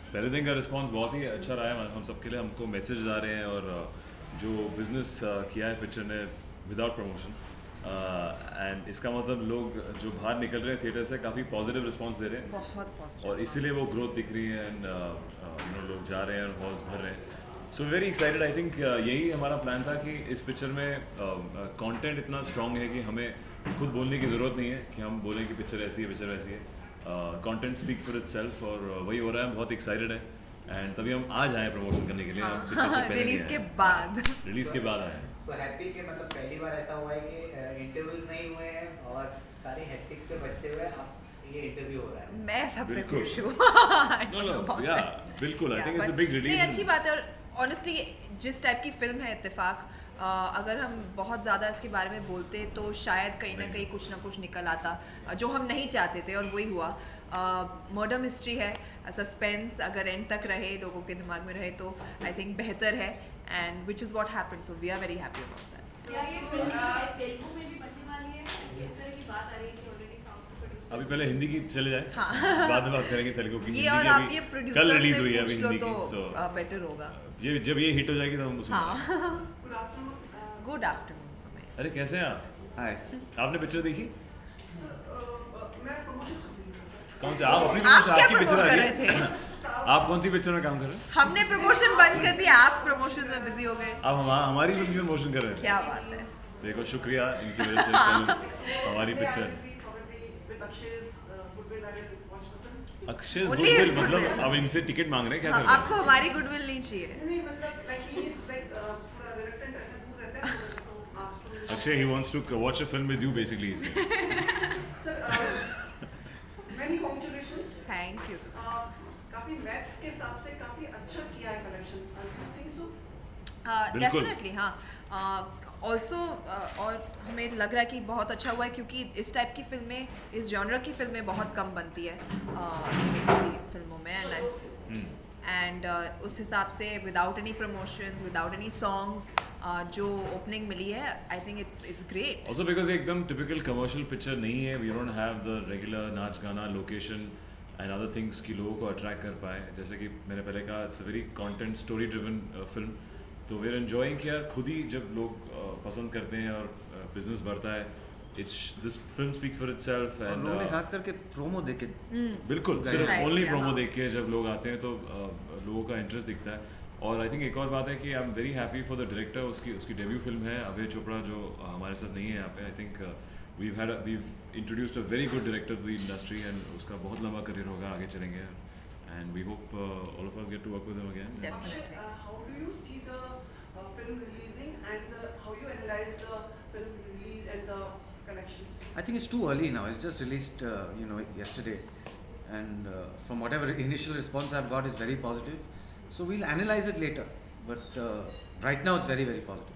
पहले दिन का रिस्पांस बहुत ही अच्छा रहा है हम सबके लिए। हमको मैसेज आ रहे हैं और जो बिज़नेस किया है पिक्चर ने विदाउट प्रमोशन, एंड इसका मतलब लोग जो बाहर निकल रहे हैं थिएटर से काफ़ी पॉजिटिव रिस्पांस दे रहे हैं बहुत और पॉजिटिव। इसीलिए वो ग्रोथ दिख रही है एंड लोग जा रहे हैं और हॉल्स भर रहे हैं। So very excited. I think यही हमारा प्लान था कि इस पिक्चर में कंटेंट इतना स्ट्रांग है कि हमें खुद बोलने की ज़रूरत नहीं है कि हम बोलें कि पिक्चर ऐसी है, पिक्चर वैसी है। कंटेंट स्पीक्स फॉर इटसेल्फ और वही हो रहा है। बहुत एक्साइटेड है एंड तभी हम आज आए प्रमोशन करने के लिए। हम पिक्चर से हाँ पहले रिलीज नहीं के आए, बाद। रिलीज़ के बाद आए हैं। सो हैप्पी के मतलब पहली बार ऐसा हुआ है कि इंटरव्यूज नहीं हुए हैं और सारे हेक्टिक से बचते हुए अब ये इंटरव्यू हो रहा है। मैं सबसे बिल्कुल। खुश हूँ। I don't No, know about yeah, that. बिल्कुल। I Yeah, think it's a but big release. नहीं अच्छी बात है। और ऑनेस्टली जिस टाइप की फिल्म है इत्तेफाक, अगर हम बहुत ज़्यादा इसके बारे में बोलते तो शायद कहीं ना कहीं कुछ ना कुछ निकल आता जो हम नहीं चाहते थे, और वही हुआ। मर्डर मिस्ट्री है, सस्पेंस अगर एंड तक रहे, लोगों के दिमाग में रहे तो आई थिंक बेहतर है, and which is what happen. So we are very happy about that. क्या ये फिल्म जो है तेलुगु में भी बनने वाली है? इस तरह की बात आ रही है कि ऑलरेडी सॉन्ग प्रोड्यूसर अभी पहले हिंदी की चले जाए, हाँ। बाद में बात करेंगे तेलुगु की। ये हिंदी और की आप अभी ये कल प्रोड्यूसर रिलीज से हुई है अभी पूछ लो हिंदी तो की। सो बेटर होगा। ये जब ये हिट हो जाएगी तो हम उसमें हाँ। Good afternoon good afternoon Sumer. अरे कैसे हैं आप? हाय। आपने पिक्चर देखी? सर, मैं प्रमोशन से बिजी था सर। कौन सी? आप अपनी आप पिक्चर, क्या आपकी पिक्चर प्रमोट आ कर रही रहे है? थे? आप कौन सी पिक्चर में काम कर रहे हैं? हमने प्रमोशन बंद कर दिया, आप प्रमोशन में बिजी हो गए। आप हमारी फिल्म की प्रमोशन कर रहे थे। क्या बात है। देखो शुक्रिया इनकी वजह से कल हमारी picture. Akshay Only his goodwill, मतलब goodwill. अब इनसे टिकट मांग रहे हैं क्या हाँ, कर रहे हैं? आपको हमारी गुडविल नहीं चाहिए। नहीं मतलब लाइक ही इज लाइक पूरा रिलेक्टेंट रहता है, दूर रहता है, तो आप Akshay he wants to watch a film with you basically. Sir many congratulations. Thank you sir. काफी मैथ्स के हिसाब से काफी अच्छा किया है कलेक्शन, आई थिंक सो। बिल्कुल। डेफिनेटली हाँ। ऑल्सो और हमें लग रहा है कि बहुत अच्छा हुआ है, क्योंकि इस टाइप की फिल्में, इस जॉनर की फिल्में बहुत कम बनती है हिंदी फिल्मों में। एंड उस हिसाब से without any promotions, without any songs, जो ओपनिंग मिली है, I think it's great. Also because एकदम typical commercial picture नहीं है, we don't have the regular नाच गाना लोकेशन and other things कि लोगों को अट्रैक्ट कर पाए। जैसे कि मैंने पहले कहा, it's a very content story driven film, तो we're enjoying कि यार खुद ही जब लोग पसंद करते हैं और बिजनेस बढ़ता है, it's this film speaks for itself और and लोगों ने खास करके प्रोमो देख के बिल्कुल Right. सिर्फ Right, ओनली yeah, प्रोमो हाँ। देख के जब लोग आते हैं तो लोगों का इंटरेस्ट दिखता है। और आई थिंक एक और बात है कि I am very happy for the director. उसकी डेब्यू फिल्म है अभय चोपड़ा, जो हमारे साथ नहीं है यहाँ पे। I think we've introduced a very good director to the industry and उसका बहुत लंबा करियर होगा, आगे चलेंगे and we hope all of us get to work with him again. Definitely. How do you see the film releasing and how you analyze the film release and the collections? I think it's too early now. It's just released, yesterday, and from whatever initial response I've got is very positive. So we'll analyze it later. But right now it's very, very positive.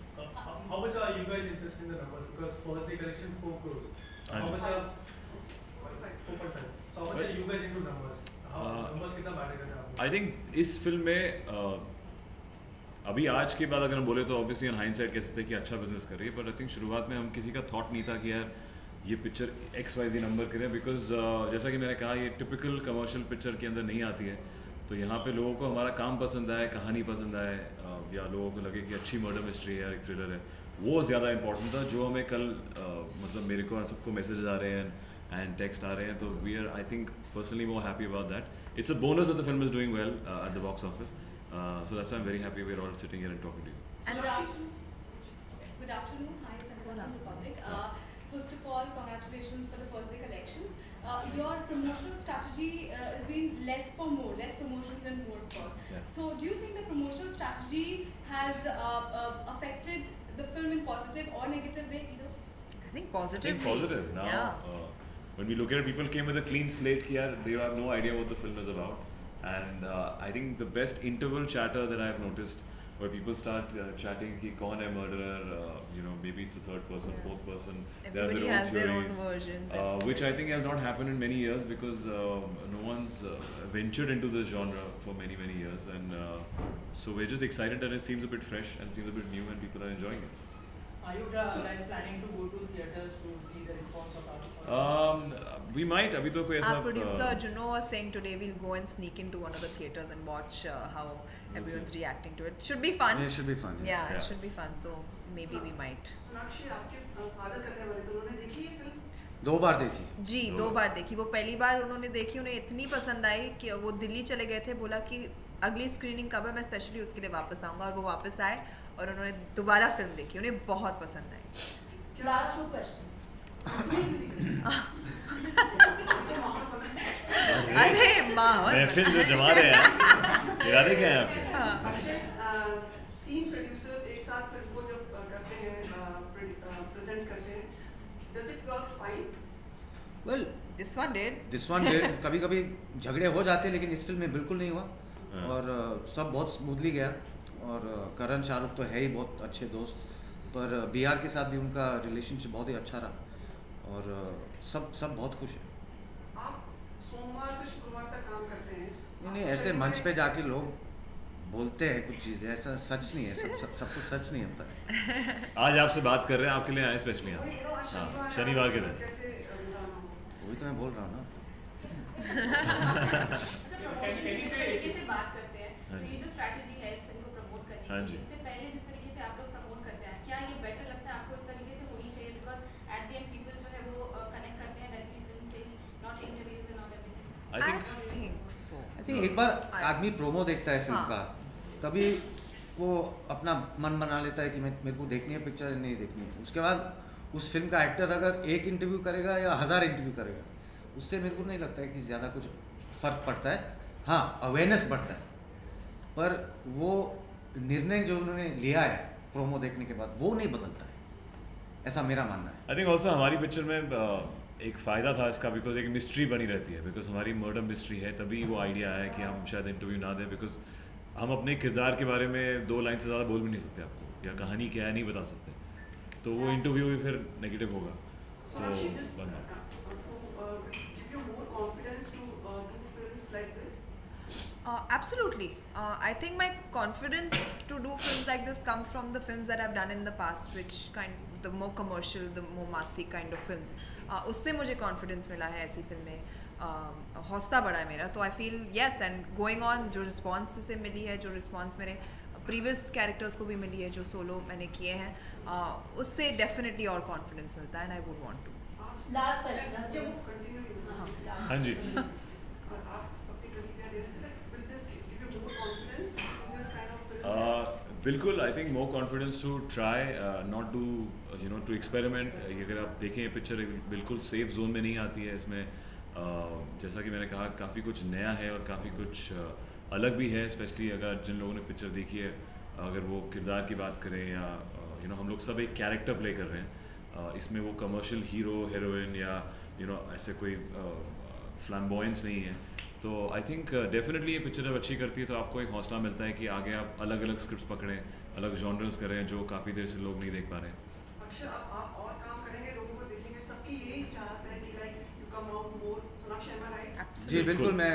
How much are you guys interested in the numbers? Because first day collection 4 crores. How Haan much ji. are 4.5? So how much are you guys into numbers? How numbers कितना matter करते हैं आपको? I think इस film में अभी आज के बाद अगर हम बोले तो ऑब्वियसली ऑन हाइंडसाइट कह सकते हैं कि अच्छा बिजनेस कर रही है, बट आई थिंक शुरुआत में हम किसी का थॉट नहीं था कि यार ये पिक्चर XYZ नंबर करें, बिकॉज जैसा कि मैंने कहा ये टिपिकल कमर्शियल पिक्चर के अंदर नहीं आती है। तो यहाँ पे लोगों को हमारा काम पसंद आए, कहानी पसंद आए, या लोगों को लगे कि अच्छी मर्डर मिस्ट्री है, एक थ्रिलर है, वो ज़्यादा इंपॉर्टेंट था। जो हमें कल मतलब मेरे को और सबको मैसेज आ रहे हैं एंड टेक्स्ट आ रहे हैं, तो we are I think personally more happy about that. It's a bonus that the film is doing well at the box office, so that's why I'm very happy we're all sitting here and talking to you. And good afternoon. Hi, it's Ankita from Republic. First of all, congratulations for the first day collections. Your promotional strategy has been less for more, less promotions and more, of course. Yeah. So, do you think the promotional strategy has affected the film in positive or negative way either? I think I positively. think positive now. Yeah. When we look at it, people came with a clean slate. Ki yaar, they have no idea what the film is about. And I think the best interval chatter that I have noticed, where people start chatting ki kaun hai murderer, maybe it's the third person, Yeah. fourth person. Everybody has their own versions. Which I think has not happened in many years, because no one's ventured into this genre for many, many years. And so we're just excited that it seems a bit fresh and seems a bit new and people are enjoying it. Are you guys planning to go to theaters to see the response of our we might अभी तो कोई ऐसा Our producer Juno was saying today we'll go and sneak into one of the theaters and watch how everyone's reacting to it. Should be fun. It should be fun. Yeah, Yeah. it should be fun. So maybe we might. Sonakshi आपके father करने वाले थे, उन्होंने देखी ये film? 2 बार देखी। जी 2 बार देखी। वो पहली बार उन्होंने देखी, उन्हें इतनी पसंद आई कि वो दिल्ली चले गए थे, बोला कि अगली स्क्रीनिंग कब है, मैं स्पेशली उसके लिए वापस आऊँगा, और वो वापस आए और उन्होंने दोबारा फिल्म देखी, उन्हें बहुत पसंद आई। Last 2 questions. अरे माहौल महफिल जो जमा रहे हैं इरादे क्या हैं आपके? अक्षय, 3 प्रोड्यूसर्स एक साथ फिल्म को जब करते हैं, प्रेजेंट करते हैं, does it work fine? Well, This one did. this one did. कभी-कभी झगड़े हो जाते हैं, लेकिन इस फिल्म में बिल्कुल नहीं हुआ हाँ। और सब बहुत स्मूथली गया। और करण शाहरुख तो है ही बहुत अच्छे दोस्त, पर BR के साथ भी उनका रिलेशनशिप बहुत ही अच्छा रहा और सब बहुत खुश हैं। आप सोमवार से शुक्रवार तक काम करते हैं। नहीं, ऐसे मंच पे जाके लोग बोलते हैं कुछ चीज़ें, ऐसा सच नहीं है, सब कुछ सच नहीं होता है। आज आपसे बात कर रहे हैं, आपके लिए आए स्पेशली वही यहाँ। कह रहा हूँ, आज हाँ, शनिवार है, शनिवार के आप दिन। कैसे गुजारना हो? वही तो मैं बोल रहा हूँ ना। अच्छा, प्रमोशन की जिस तरीके से बात करते हैं, हाँ तो जी। ये जो स्ट्रैटेजी है इस फिल्म को प्रमोट करने हाँ की, जी। इससे पहले जिस तरीके से आप लोग प्रमोट करते हैं, क्या ये बेटर लगता है आपको इस तरीके से होनी चाहिए? Because at the end people जो है वो कनेक्ट करते हैं डायरेक्टली फिल्म से, not interviews and all everything. I I think think so. I think एक बार आदमी प्रोमो देखता है फिल्म हाँ। का, तभी वो अपना मन बना लेता है कि मेरे को देखनी है पिक्चर, नहीं देखनी है। उसके बाद उस फिल्म का एक्टर अगर 1 इंटरव्यू करेगा या 1000 इंटरव्यू करेगा, उससे मेरे को नहीं लगता है कि ज़्यादा कुछ फ़र्क पड़ता है। हाँ, अवेयरनेस बढ़ता है, पर वो निर्णय जो उन्होंने लिया है प्रोमो देखने के बाद, वो नहीं बदलता है, ऐसा मेरा मानना है। आई थिंक ऑल्सो हमारी पिक्चर में एक फ़ायदा था इसका, बिकॉज एक मिस्ट्री बनी रहती है, बिकॉज हमारी मर्डर मिस्ट्री है, तभी वो आइडिया आया कि हम शायद इंटरव्यू ना दें, बिकॉज हम अपने किरदार के बारे में 2 लाइन से ज़्यादा बोल भी नहीं सकते आपको, या कहानी क्या है नहीं बता सकते, तो वो इंटरव्यू भी फिर नेगेटिव होगा। Sonakshi, this बंद। give you more confidence to do films like this? Absolutely. I think my confidence to do films like this comes from the films that I've done in the past, which the more commercial, the more massy kind of films. उससे मुझे confidence मिला है ऐसी फिल्में, हौसला बढ़ा है मेरा, तो I feel yes, and going on जो response से मिली है, जो response मेरे previous characters को भी मिली है, जो solo मैंने किए हैं, उससे definitely और confidence मिलता है, and I would want to. Last question, last क्या वो question. continue ही होना हाँ, चाहिए? last. हाँ जी। और आप अपनी प्रतिक्रिया दे सकते हैं, will this give you more confidence in this kind of films? बिल्कुल, I think more confidence to try not do to experiment. अगर आप देखें ये पिक्चर बिल्कुल सेफ जोन में नहीं आती है, इसमें जैसा कि मैंने कहा काफ़ी कुछ नया है और काफ़ी कुछ अलग भी है, स्पेशली अगर जिन लोगों ने पिक्चर देखी है, अगर वो किरदार की बात करें या हम लोग सब एक कैरेक्टर प्ले कर रहे हैं, इसमें वो कमर्शियल हीरो हीरोइन या ऐसे कोई फ्लैम्बॉयंस नहीं है, तो आई थिंक डेफिनेटली ये पिक्चर जब अच्छी करती है तो आपको एक हौसला मिलता है कि आगे आप अलग अलग स्क्रिप्ट्स पकड़ें, अलग जॉनर्स करें जो काफ़ी देर से लोग नहीं देख पा रहे हैं। अक्षय, आप और काम करेंगे, लोगों को देखेंगे, सबकी यही चाहत है कि like you come out more. Sonakshi, am I right? Absolutely. जी बिल्कुल, मैं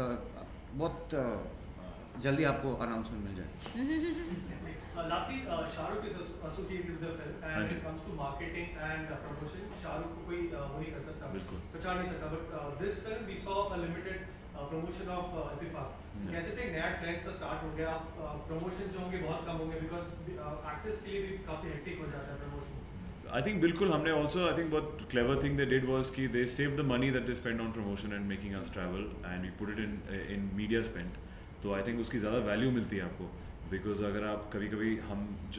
बहुत जल्दी आपको अनाउंसमेंट मिल जाए। Lastly, Shahrukh is associated with the film, हाँ and when ji. it comes to marketing and promotion, Shahrukh को कोई वो नहीं कर सकता, बिल्कुल। पहचान नहीं सकता. But this film we saw a limited promotion of इत्तेफाक. कैसे थे, नया ट्रेंड सा स्टार्ट हो गया, प्रमोशन जो होंगे बहुत कम होंगे, बिकॉज एक्टर्स के लिए भी काफ़ी हेक्टिक हो जाता है प्रमोशन। आई थिंक बिल्कुल, हमने ऑल्सो आई थिंक बहुत clever thing they did was कि they save the money that they spend on promotion and making us travel and we put it in media spend, तो I think उसकी ज़्यादा value मिलती है आपको, because अगर आप कभी हम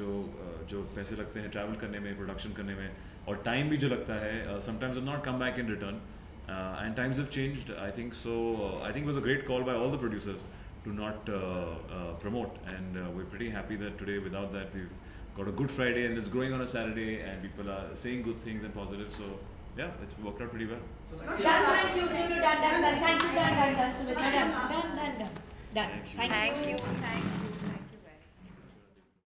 जो पैसे लगते हैं ट्रैवल करने में, प्रोडक्शन करने में, और टाइम भी जो लगता है, sometimes not come back in return, and times have changed, I think so. I think it was a great call by all the producers to not promote, and we're pretty happy that today, without that, we've got a Good Friday and it's going on a Saturday and people are saying good things and positive, so yeah, it's worked out pretty well. Done, thank you, done, thank you, done, Sumit, done. Thank you. Done. Thank you. Thank you.